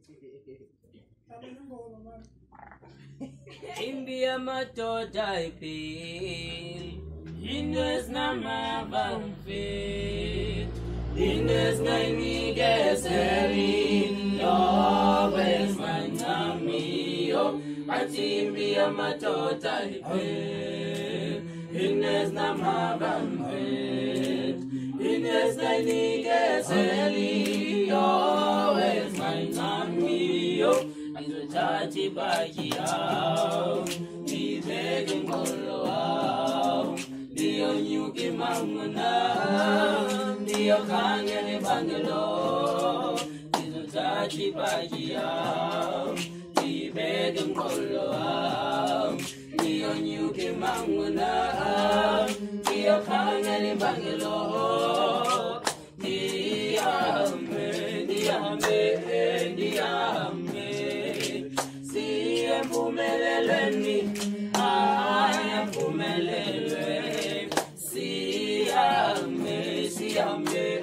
Imbia madoda ipil Ines namavamfit Ines nainigezeri Always manamio Atimbia madoda ipil Ines namavamfit Ines nainigezeri Always manamio Tati baki out, be begging all out. Dio nyuki mamuna, Dio kangeni bangalo. Tati baki out, be begging all out. Dio nyuki mamuna, Dio kangeni bangalo. Diame, diame, diame. Pumeleleni, ay pumelele, siame, siame,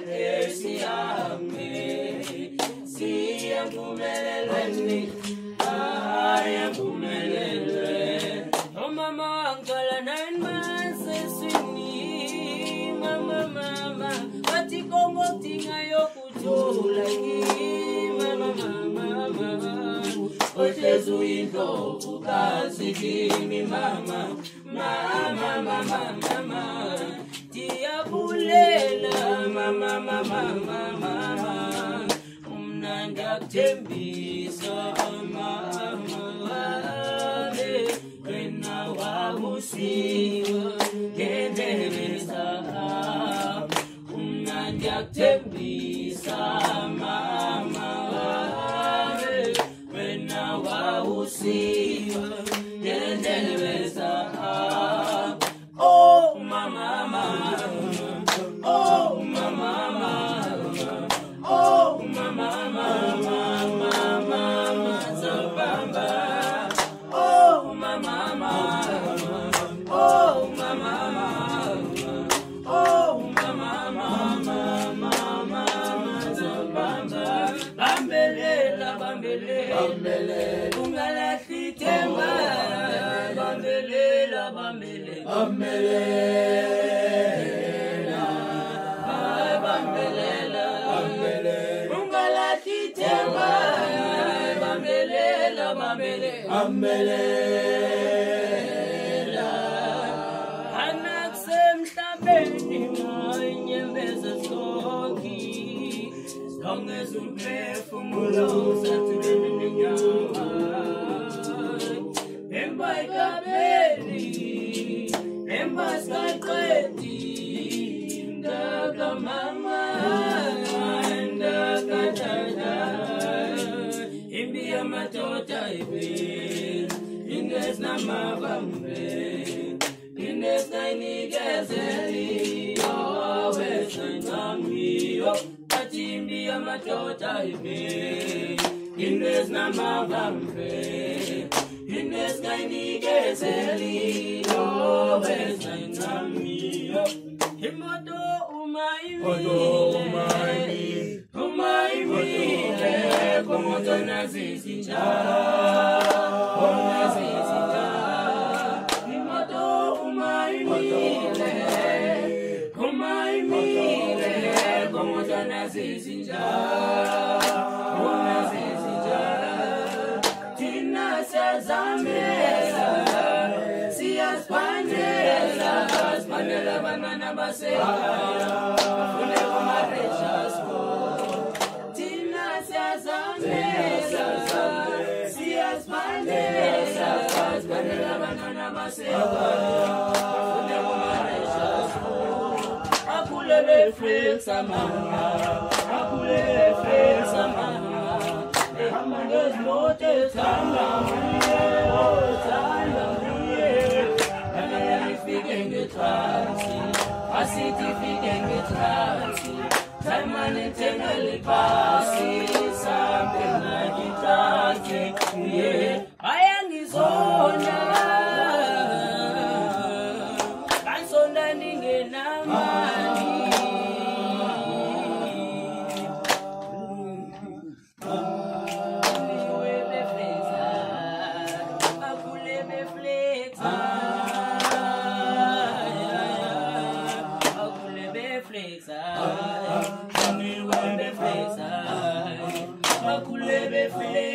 siame, siame pumeleleni, ay pumelele. Oh mama, angala 9 months esini, mama, ati kongo tinga yokutula mama. Otezu indo ukazi kimi mama Tia bulela mama Umnanda tembisa mama Wena wahusiwa gendereza Umnanda tembisa mama see oh mama, oh mama, oh mama, Zabamba, oh mama, oh mama, oh mama, Zabamba, Bambele, Ungala Fitemba, Bambele, Ungala Fitemba, Bambele, Anak semtabeni nyembeza soki, long as we pray for mulos at the Emba kapeli, emba skakreti, ndaga mama, ndaga dada, imbia matota ibe, ines na mavambe, ines na inigezeri, always na mio, atimbia matota ibe, ines na mavambe. Ines kaini gezeli, always na mio. Himoto umaimile, como tonazizija, Himoto umaimile, como tonazizija, Zamela, si Espanela, Espanela banana basela, une como rechazó. Tina se zamela, si Espanela, Espanela banana basela, une como rechazó. Apule le flex amama, apule le flex amama. There's no time and speaking guitar, I see speaking guitar, time and eternally passes, something like guitar, yeah, I am his owner, I'm so landing in a money. feeling